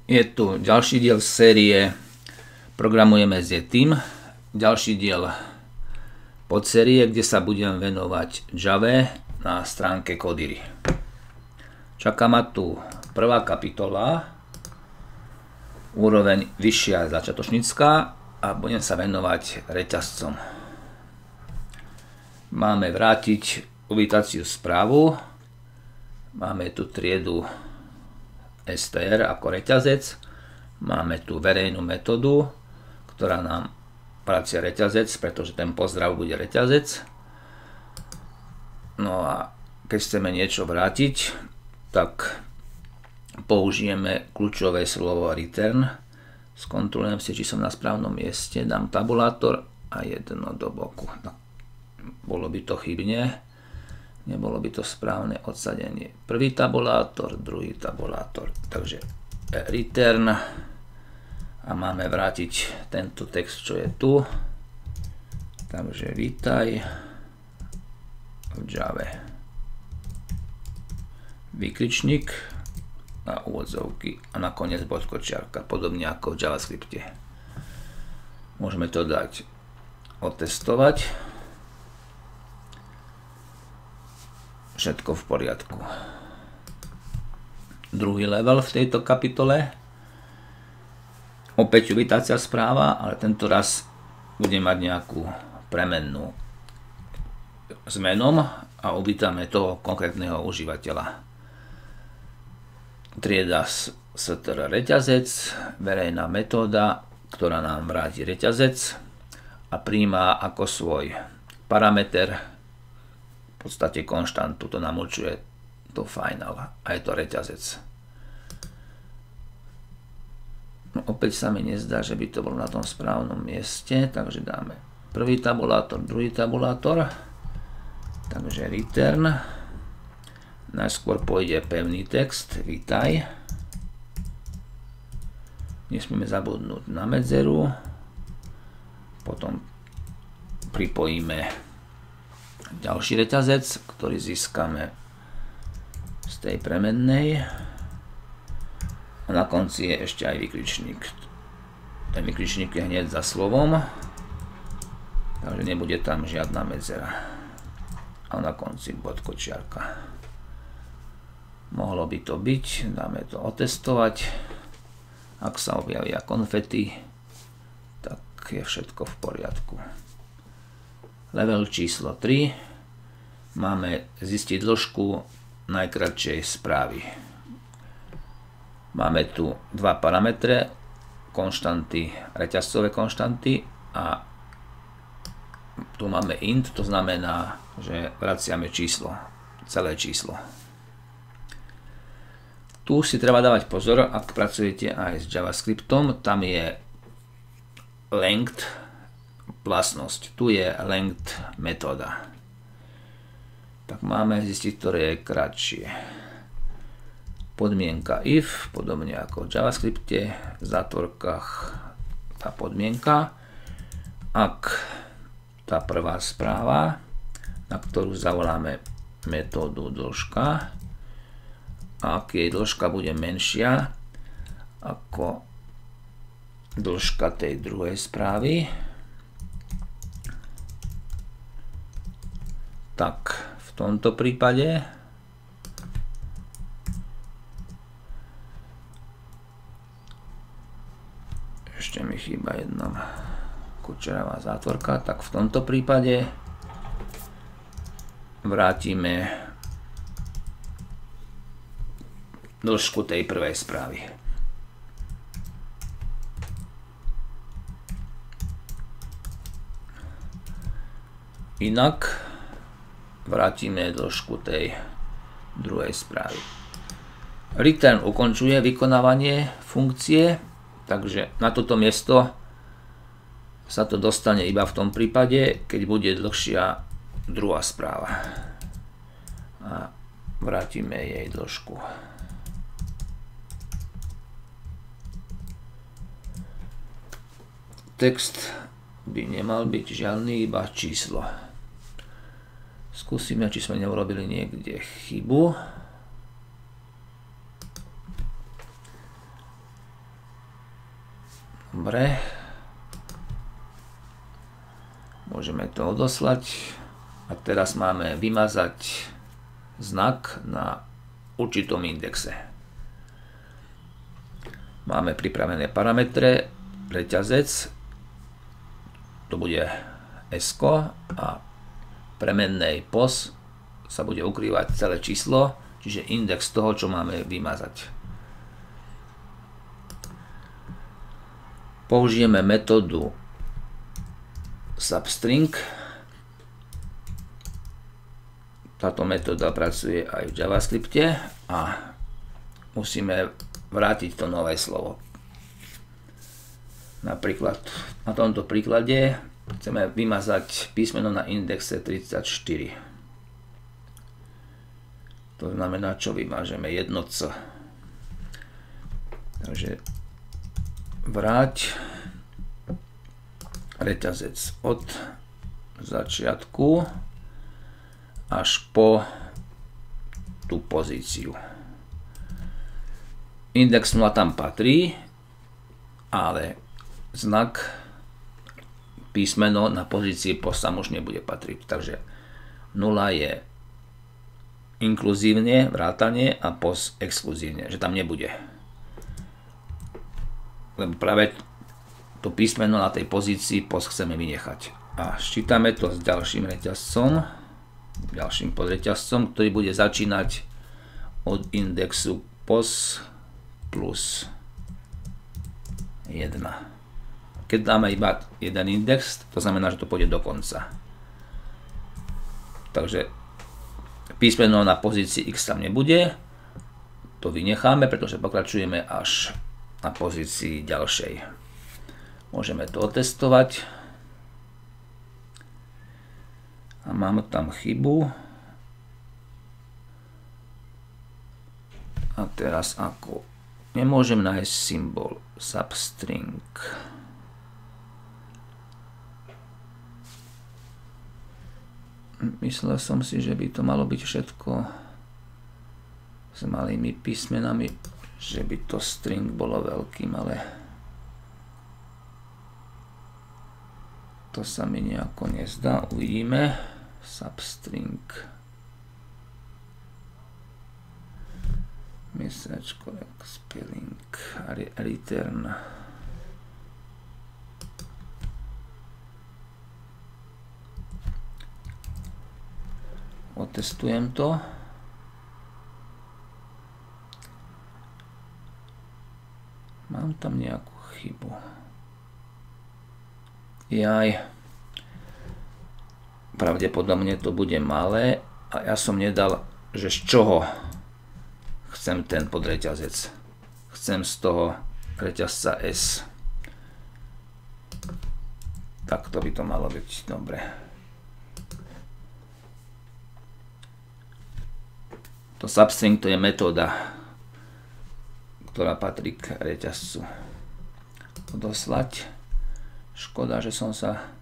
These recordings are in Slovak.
Je tu ďalší diel série Programujeme s Yetim, ďalší diel podsérie, kde sa budem venovať Java na stránke Kodyry. Čaká ma tu prvá kapitola, úroveň vyššia začiatočnícka, a budem sa venovať reťazcom. Máme vrátiť uvítaciu správu, máme tu triedu str ako reťazec, máme tu verejnú metódu, ktorá nám vracia reťazec, pretože ten pozdrav bude reťazec. No a keď chceme niečo vrátiť, tak použijeme kľúčové slovo return. Skontrolujem si, či som na správnom mieste, dám tabulátor a jedno do boku. No, bolo by to chybne, nebolo by to správne odsadenie. Prvý tabulátor, druhý tabulátor. Takže return a máme vrátiť tento text, čo je tu. Takže vítaj v Java. Výkričník a úvodzovky a nakoniec bodkočiarka, podobne ako v JavaScripte. Môžeme to dať otestovať. Všetko v poriadku. Druhý level v tejto kapitole. Opäť uvítacia správa, ale tento raz bude mať nejakú premennú zmenom a uvítame toho konkrétneho užívateľa. Trieda str reťazec, verejná metóda, ktorá nám vráti reťazec a prijíma ako svoj parameter v podstate konštantu, to nám určuje to final a je to reťazec. No, opäť sa mi nezdá, že by to bolo na tom správnom mieste, takže dáme prvý tabulátor, druhý tabulátor, takže return, najskôr pôjde pevný text, vítaj, nesmieme zabudnúť na medzeru, potom pripojíme ďalší reťazec, ktorý získame z tej premennej a na konci je ešte aj vykričník. Ten vykričník je hneď za slovom, takže nebude tam žiadna medzera a na konci bodkočiarka. Mohlo by to byť, dáme to otestovať. Ak sa objavia konfety, tak je všetko v poriadku. Level číslo 3. Máme zistiť dĺžku najkratšej správy. Máme tu dva parametre, konštanty, reťazcové konštanty a tu máme int, to znamená, že vraciame číslo, celé číslo. Tu si treba dávať pozor, ak pracujete aj s JavaScriptom, tam je length vlastnosť. Tu je length metóda. Tak máme zistiť, ktoré je kratšie. Podmienka if, podobne ako v JavaScripte, v zátvorkách tá podmienka. Ak tá prvá správa, na ktorú zavoláme metódu dĺžka, a ak jej dĺžka bude menšia ako dĺžka tej druhej správy, tak v tomto prípade ešte mi chýba jedna kučeravá zátvorka, tak v tomto prípade vrátime dĺžku tej prvej správy. Inak vrátime dĺžku tej druhej správy. Return ukončuje vykonávanie funkcie, takže na toto miesto sa to dostane iba v tom prípade, keď bude dlhšia druhá správa. A vrátime jej dĺžku. Text by nemal byť žiadny, iba číslo. Skúsime, či sme neurobili niekde chybu. Dobre. Môžeme to odoslať. A teraz máme vymazať znak na určitom indexe. Máme pripravené parametre, reťazec, to bude S a premennej POS sa bude ukrývať celé číslo, čiže index toho, čo máme vymazať. Použijeme metódu substring. Táto metóda pracuje aj v JavaScripte a musíme vrátiť to nové slovo. Napríklad na tomto príklade chceme vymazať písmeno na indexe 34. To znamená, čo vymážeme? Jedno C. Takže vráť reťazec od začiatku až po tú pozíciu. Index 0 tam patrí, ale znak písmeno na pozícii POS tam už nebude patriť. Takže 0 je inkluzívne vrátanie a POS exkluzívne, že tam nebude. Lebo práve to písmeno na tej pozícii POS chceme vynechať. A ščítame to s ďalším reťazcom, ďalším podreťazcom, ktorý bude začínať od indexu POS plus 1. Keď dáme iba jeden index, to znamená, že to pôjde do konca. Takže písmeno na pozícii X tam nebude, to vynecháme, pretože pokračujeme až na pozícii ďalšej. Môžeme to otestovať. A mám tam chybu. A teraz ako? Nemôžem nájsť symbol substring. Myslel som si, že by to malo byť všetko s malými písmenami, že by to string bolo veľkým, ale to sa mi nejako nezdá. Uvidíme. Substring. Message correct spelling. Return. Otestujem to. Mám tam nejakú chybu. Jaj. Pravdepodobne to bude malé a ja som nedal, že z čoho chcem ten podreťazec. Chcem z toho reťazca S. Takto by to malo byť. Dobre. To substring to je metóda, ktorá patrí k reťazcu. Odoslať. Škoda, že som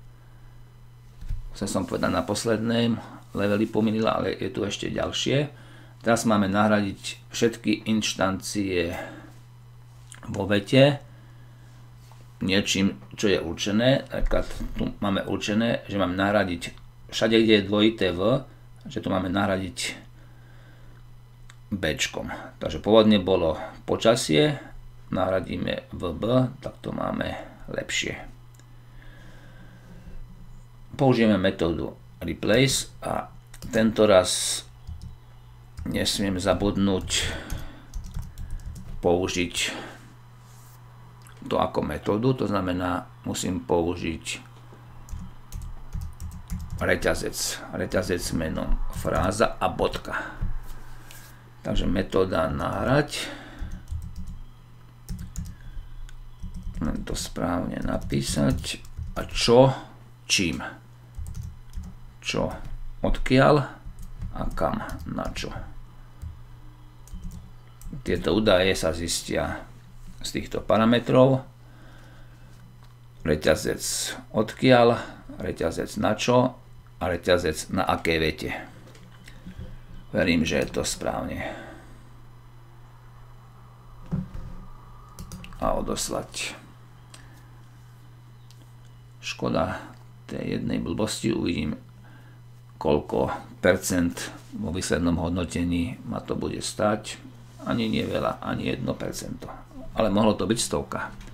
chcel som povedať na poslednej leveli pomýlila, ale je tu ešte ďalšie. Teraz máme nahradiť všetky inštancie vo vete niečím, čo je určené. Napríklad tu máme určené, že máme nahradiť všade, kde je dvojité V, že tu máme nahradiť Bčkom. Takže pôvodne bolo počasie, nahradíme VB, tak to máme lepšie. Použijeme metódu replace a tento raz nesmiem zabudnúť použiť to ako metódu, to znamená, musím použiť reťazec menom fráza a bodka. Takže metóda nahrať. Len to správne napísať. A čo? Čím? Čo? Odkiaľ? A kam? Na čo? Tieto údaje sa zistia z týchto parametrov. Reťazec odkiaľ, reťazec na čo a reťazec na aké vete. Verím, že je to správne. A odoslať. Škoda tej jednej blbosti, uvidím, koľko percent vo výslednom hodnotení ma to bude stať. Ani nie veľa, ani 1%. Ale mohlo to byť 100.